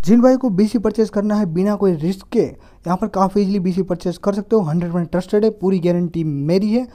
जिन भाई को BC purchase करना है बिना कोई रिस्क के, यहाँ पर काफ़ी इजीली बीसी परचेस कर सकते हो। 100% ट्रस्टेड है, पूरी गारंटी मेरी है।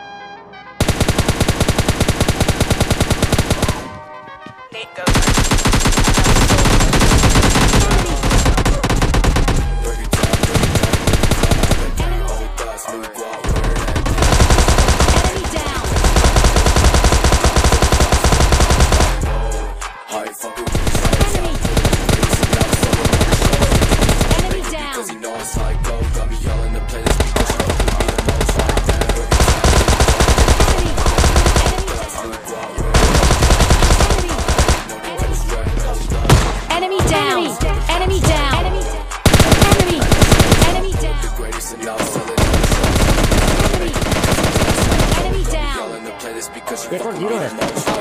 देखो जीरो है।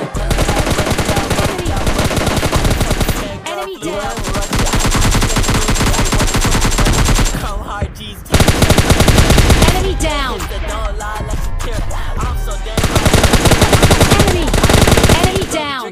Enemy down. Enemy down.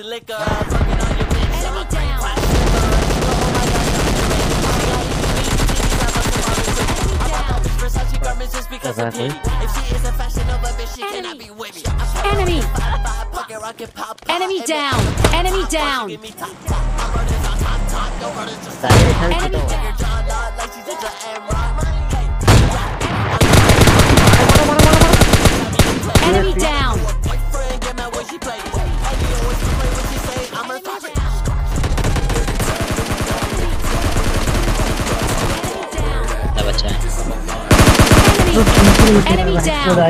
Enemy. Enemy down. Enemy down. Enemy Enemy down. Enemy down.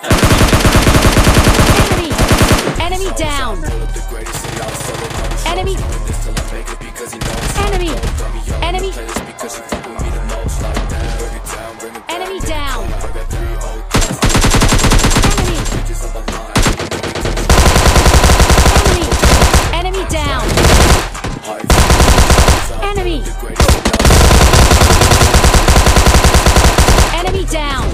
Enemy down. Enemy. Enemy. Enemy. Enemy down. Enemy down. Enemy. Enemy down.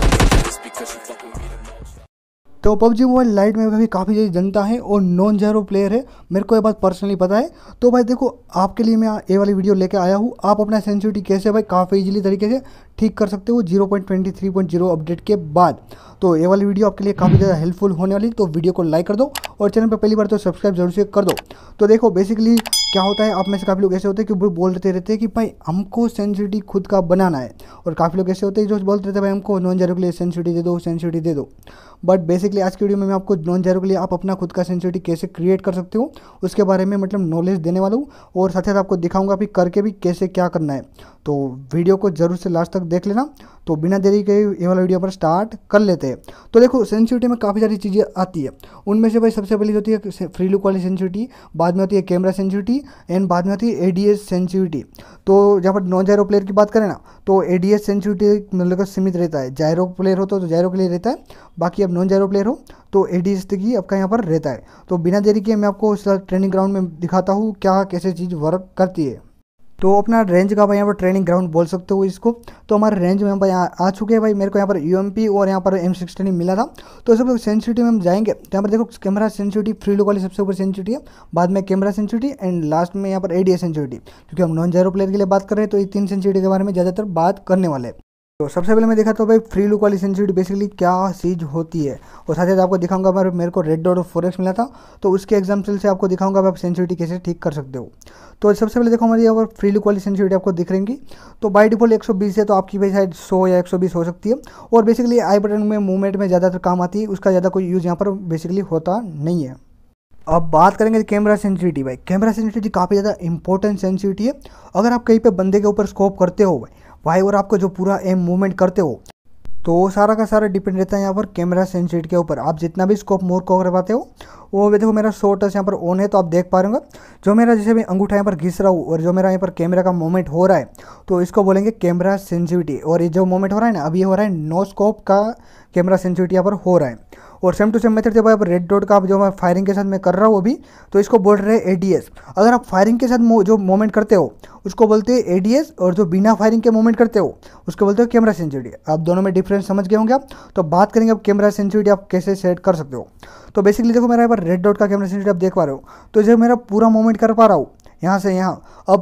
तो पबजी मोबाइल लाइट में भी काफ़ी ज़्यादा जनता है और नॉन जेरो player है, मेरे को ये बात पर्सनली पता है। तो भाई देखो, आपके लिए मैं ये वाली वीडियो लेके आया हूँ। आप अपना सेंसिटिविटी कैसे भाई काफ़ी इजीली तरीके से ठीक कर सकते हो 0.23.0 अपडेट के बाद। तो ये वाली वीडियो आपके लिए काफ़ी ज़्यादा हेल्पफुल होने वाली, तो वीडियो को लाइक कर दो और चैनल पर पहली बार तो सब्सक्राइब जरूर से कर दो। तो देखो बेसिकली क्या होता है, आप में से काफ़ी लोग ऐसे होते हैं कि वो बोलते रहते हैं कि भाई हमको सेंसिटिविटी खुद का बनाना है, और काफ़ी लोग ऐसे होते हैं जो बोलते रहते हैं भाई हमको नॉन जेरो के लिए सेंसिटिविटी दे दो, सेंसिटिविटी दे दो। बट बेसिकली आज की वीडियो में मैं आपको नॉन जेरो के लिए आप अपना खुद का सेंसिटिविटी कैसे क्रिएट कर सकते हो उसके बारे में मतलब नॉलेज देने वाला हूँ, और साथ ही साथ आपको दिखाऊंगा भी करके भी कैसे क्या करना है। तो वीडियो को जरूर से लास्ट तक देख लेना। तो बिना देरी के ये वाला वीडियो पर स्टार्ट कर लेते हैं। तो देखो, सेंसिटिविटी में काफ़ी सारी चीज़ें आती है, उनमें से भाई सबसे पहले होती है फ्री लुक वाली सेंसिटिविटी, बाद में होती है कैमरा सेंसिटिविटी, एंड बाद में होती है एडीएस सेंसिटिविटी। तो जहाँ पर नॉन जायरो प्लेयर की बात करें ना, तो एडीएस सेंसिटिविटी मतलब सीमित रहता है। जायरो प्लेयर हो तो जायरो के लिए रहता है, बाकी अब नॉन जायरो प्लेयर हो तो एडीएस की आपका यहाँ पर रहता है। तो बिना देरी के मैं आपको ट्रेनिंग ग्राउंड में दिखाता हूँ क्या कैसे चीज़ वर्क करती है। तो अपना रेंज का भाई यहाँ पर ट्रेनिंग ग्राउंड बोल सकते हो इसको। तो हमारे रेंज में भाई आ चुके हैं भाई, मेरे को यहाँ पर यूएमपी और यहाँ पर M16 मिला था। तो सब लोग सेंसिटिविटी में हम जाएंगे, तो यहाँ पर देखो कैमरा सेंसिटिविटी फ्री लुक वाली सबसे ऊपर सेंसिटिविटी है, बाद में कैमरा सेंसिटिविटी, एंड लास्ट में यहाँ पर एडीएस सेंसिटिविटी। क्योंकि हम नॉन जायरो प्लेयर के लिए बात कर रहे हैं तो ये तीन सेंसिटिविटी के बारे में ज़्यादातर बात करने वाले। तो सबसे पहले मैं दिखाता हूँ भाई फ्री लुक वाली सेंसिटिविटी बेसिकली क्या चीज़ होती है, और साथ ही साथ आपको दिखाऊंगा मेरे को रेड डॉट और 4x मिला था, तो उसके एग्जाम्पल से आपको दिखाऊंगा आप सेंसिटिविटी कैसे ठीक कर सकते हो। तो सबसे पहले देखो हमारी यहाँ पर फ्री लुक वाली सेंसिटिविटी आपको दिख रहेंगी। तो बाई डिफॉल्ट 120 है, तो आपकी भाई शायद 100 या 120 हो सकती है, और बेसिकली आई बटन में मूवमेंट में ज़्यादातर काम आती है, उसका ज़्यादा कोई यूज़ यहाँ पर बेसिकली होता नहीं है। अब बात करेंगे कैमरा सेंसिटिविटी। भाई कैमरा सेंसिटिविटी काफ़ी ज़्यादा इंपॉर्टेंट सेंसिटिविटी है। अगर आप कहीं पे बंदे के ऊपर स्कोप करते हो भाई, और आपको जो पूरा एम मूवमेंट करते हो, तो सारा का सारा डिपेंड रहता है यहाँ पर कैमरा सेंसिटिविटी के ऊपर। आप जितना भी स्कोप मूव करवाते हो वो देखो मेरा 100 टच यहाँ पर ऑन है, तो आप देख पा रहे होंगे जो मेरा जैसे भी अंगूठा यहाँ पर घिस रहा हूँ और जो मेरा यहाँ पर कैमरा का मूवमेंट हो रहा है, तो इसको बोलेंगे कैमरा सेंसिटिविटी। और ये जो मूवमेंट हो रहा है ना, अभी ये हो रहा है नो स्कोप का कैमरा सेंसिटिविटी यहाँ पर हो रहा है। और सेम टू सेम मेथड जब आप रेड डॉट का जो मैं फायरिंग के साथ मैं कर रहा हूँ अभी, तो इसको बोल रहे हैं एडीएस। अगर आप फायरिंग के साथ जो मूवमेंट करते हो उसको बोलते हैं एडीएस, और जो बिना फायरिंग के मूवमेंट करते हो उसको बोलते हो कैमरा सेंसिटिविटी। आप दोनों में डिफरेंस समझ गए होंगे आप। तो बात करेंगे अब कैमरा सेंसिटिविटी आप कैसे सेट कर सकते हो। तो बेसिकली देखो मेरा यहाँ पर रेड डॉट का कैमरा सेंसिटिविटी आप देख पा रहे हो, तो जब मेरा पूरा मूवमेंट कर पा रहा हूँ यहाँ से यहाँ, अब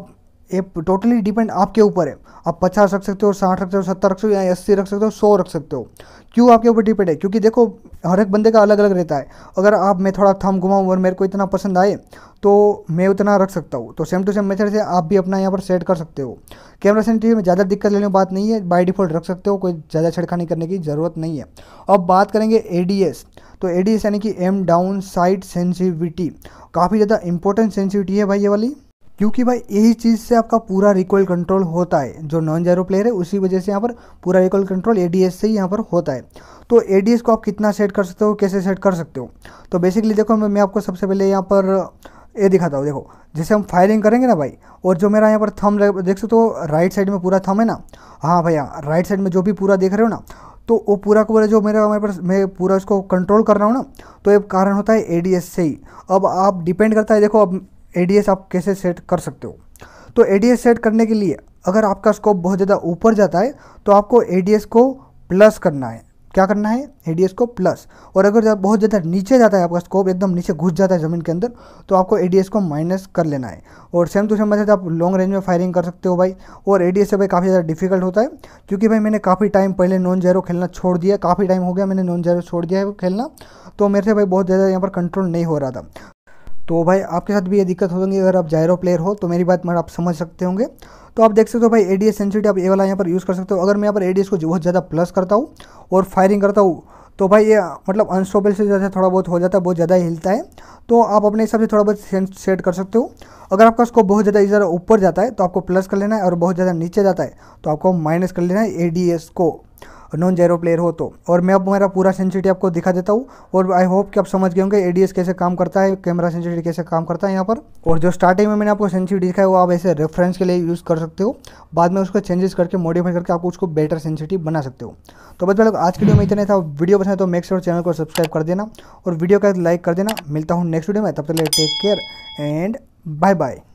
ये टोटली डिपेंड आपके ऊपर है। आप 50 रख सकते हो, 60 रख सकते हो, 70 रख सकते हो, या 80 रख सकते हो, 100 रख सकते हो। क्यों आपके ऊपर डिपेंड है? क्योंकि देखो हर एक बंदे का अलग अलग रहता है। अगर आप मैं थोड़ा थंब घुमाऊँ और मेरे को इतना पसंद आए तो मैं उतना रख सकता हूँ। तो सेम टू सेम मेथड से आप भी अपना यहाँ पर सेट कर सकते हो। कैमरा सेंसिटिविटी में ज़्यादा दिक्कत लेने की बात नहीं है, बाय डिफ़ॉल्ट रख सकते हो, कोई ज़्यादा छेड़खानी करने की ज़रूरत नहीं है। अब बात करेंगे ADS। तो ADS यानी कि एम डाउन साइट सेंसिटिविटी, काफ़ी ज़्यादा इंपॉर्टेंट सेंसिटिविटी है भाई ये वाली, क्योंकि भाई यही चीज़ से आपका पूरा रिकॉइल कंट्रोल होता है। जो नॉन जायरो प्लेयर है उसी वजह से यहाँ पर पूरा रिकॉइल कंट्रोल ADS से ही यहाँ पर होता है। तो ADS को आप कितना सेट कर सकते हो, कैसे सेट कर सकते हो? तो बेसिकली देखो मैं आपको सबसे पहले यहाँ पर ये दिखाता हूँ। देखो जैसे हम फायरिंग करेंगे ना भाई, और जो मेरा यहाँ पर थंब देख सकते हो राइट साइड में पूरा थंब है ना, हाँ भैया राइट साइड में जो भी पूरा देख रहे हो ना, तो वो पूरा का पूरा जो मेरे पास मैं पूरा इसको कंट्रोल कर रहा हूँ ना, तो ये कारण होता है ADS से ही। अब आप डिपेंड करता है, देखो अब ADS आप कैसे सेट कर सकते हो। तो ADS सेट करने के लिए अगर आपका स्कोप बहुत ज़्यादा ऊपर जाता है तो आपको ADS को प्लस करना है। क्या करना है? ADS को प्लस। और अगर बहुत ज़्यादा नीचे जाता है, आपका स्कोप एकदम नीचे घुस जाता है ज़मीन के अंदर, तो आपको ADS को माइनस कर लेना है। और सेम टू सेम मेथड आप लॉन्ग रेंज में फायरिंग कर सकते हो भाई। और ADS से भाई काफ़ी ज़्यादा डिफिकल्ट होता है, क्योंकि भाई मैंने काफ़ी टाइम पहले नॉन जायरो खेलना छोड़ दिया, काफ़ी टाइम हो गया मैंने नॉन जायरो छोड़ दिया है खेलना, तो मेरे से भाई बहुत ज़्यादा यहाँ पर कंट्रोल नहीं हो रहा था। तो भाई आपके साथ भी ये दिक्कत होगी अगर आप जायरो प्लेयर हो, तो मेरी बात आप समझ सकते होंगे। तो आप देख सकते हो भाई ADS सेंसिटिविटी आप ये वाला यहाँ पर यूज़ कर सकते हो। अगर मैं यहाँ पर ADS को बहुत ज़्यादा प्लस करता हूँ और फायरिंग करता हूँ तो भाई ये मतलब अनस्टेबल से ज़्यादा थोड़ा बहुत हो जाता है, बहुत ज़्यादा हिलता है। तो आप अपने हिसाब से थोड़ा बहुत सेट कर सकते हो। अगर आपका स्कोप बहुत ज़्यादा इधर ऊपर जाता है तो आपको प्लस कर लेना है, और बहुत ज़्यादा नीचे जाता है तो आपको माइनस कर लेना है ADS को, नॉन जायरो प्लेयर हो तो। और मैं अब मेरा पूरा सेंसिटिविटी आपको दिखा देता हूँ, और आई होप कि आप समझ गए होंगे ADS कैसे काम करता है, कैमरा सेंसिटिविटी कैसे काम करता है यहाँ पर। और जो स्टार्टिंग में मैंने आपको सेंसिटिविटी दिखाया वो आप ऐसे रेफरेंस के लिए यूज़ कर सकते हो, बाद में उसको चेंजेस करके मॉडिफाई करके आप उसको बेटर सेंसिटिव बना सकते हो। तो बस लोग आज के वीडियो में इतना था। वीडियो पसंद है तो मेक श्योर चैनल को सब्सक्राइब कर देना और वीडियो का लाइक कर देना। मिलता हूँ नेक्स्ट वीडियो में, तब तक के लिए take care and bye bye.